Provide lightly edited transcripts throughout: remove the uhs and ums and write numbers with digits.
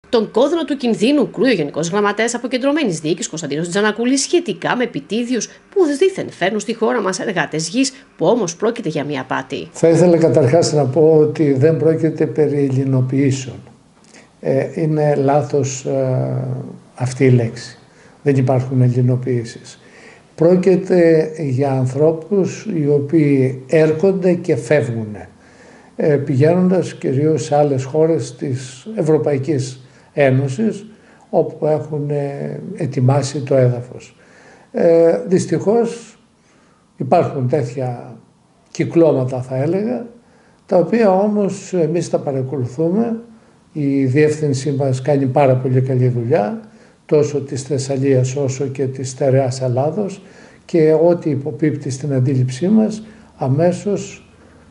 Τον κόδωνα του κινδύνου κρούει ο Γενικός Γραμματέας Αποκεντρωμένης Διοίκησης Κωνσταντίνος Τζανακούλης σχετικά με επιτίδιους που δήθεν φέρνουν στη χώρα μας εργάτες γης, που όμως πρόκειται για μια απάτη. Θα ήθελα καταρχάς να πω ότι δεν πρόκειται περί ελληνοποιήσεων. Είναι λάθος αυτή η λέξη. Δεν υπάρχουν ελληνοποιήσεις. Πρόκειται για ανθρώπους οι οποίοι έρχονται και φεύγουν, πηγαίνοντας κυρίως σε άλλες χώρες της Ευρωπαϊκής Ένωσης, όπου έχουν ετοιμάσει το έδαφος. Δυστυχώς υπάρχουν τέτοια κυκλώματα, θα έλεγα, τα οποία όμως εμείς τα παρακολουθούμε. Η διεύθυνσή μας κάνει πάρα πολύ καλή δουλειά, τόσο της Θεσσαλίας όσο και της στερεάς Ελλάδος, και ό,τι υποπίπτει στην αντίληψή μας αμέσως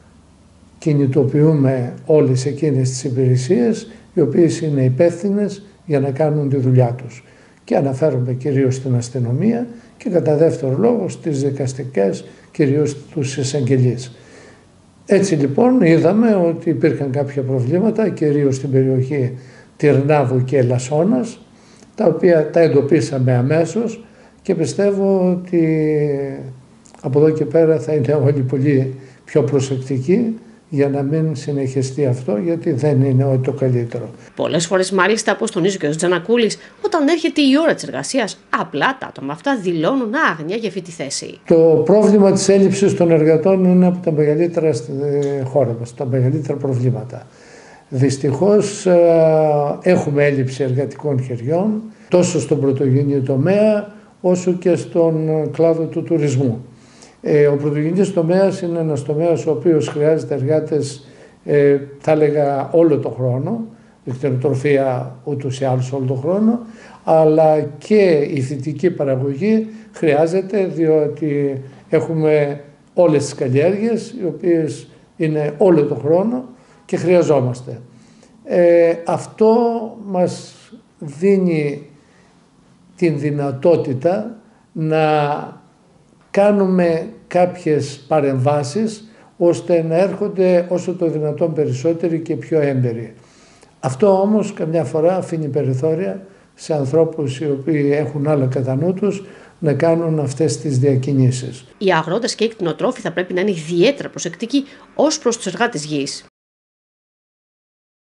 κινητοποιούμε όλες εκείνες τις υπηρεσίες οι οποίες είναι υπεύθυνες για να κάνουν τη δουλειά τους. Και αναφέρομαι κυρίως στην αστυνομία και κατά δεύτερο λόγο στις δικαστικές, κυρίως τους εισαγγελείς. Έτσι λοιπόν είδαμε ότι υπήρχαν κάποια προβλήματα, κυρίως στην περιοχή Τυρνάβου και Ελασσόνας, τα οποία τα εντοπίσαμε αμέσως και πιστεύω ότι από εδώ και πέρα θα είναι όλοι πολύ πιο προσεκτικοί για να μην συνεχιστεί αυτό, γιατί δεν είναι ό,τι το καλύτερο. Πολλές φορές μάλιστα, όπως τονίζει ο κ. Τζανακούλης, όταν έρχεται η ώρα της εργασίας, απλά τα άτομα αυτά δηλώνουν άγνοια για αυτή τη θέση. Το πρόβλημα της έλλειψης των εργατών είναι από τα μεγαλύτερα στη χώρα μας, τα μεγαλύτερα προβλήματα. Δυστυχώς έχουμε έλλειψη εργατικών χεριών, τόσο στον πρωτογενή τομέα, όσο και στον κλάδο του τουρισμού. Ο πρωτογενής τομέας είναι ένας τομέας ο οποίος χρειάζεται εργάτες, θα έλεγα, όλο το χρόνο, η κτηνοτροφία ούτως ή άλλως όλο το χρόνο, αλλά και η φυτική παραγωγή χρειάζεται, διότι έχουμε όλες τις καλλιέργειες, οι οποίες είναι όλο το χρόνο και χρειαζόμαστε. Αυτό μας δίνει την δυνατότητα να κάνουμε κάποιες παρεμβάσεις ώστε να έρχονται όσο το δυνατόν περισσότεροι και πιο έμπειροι. Αυτό όμως καμιά φορά αφήνει περιθώρια σε ανθρώπους οι οποίοι έχουν άλλα κατά νου τους να κάνουν αυτές τις διακινήσεις. Οι αγρότες και οι κτηνοτρόφοι θα πρέπει να είναι ιδιαίτερα προσεκτικοί ως προς τους εργάτες γης.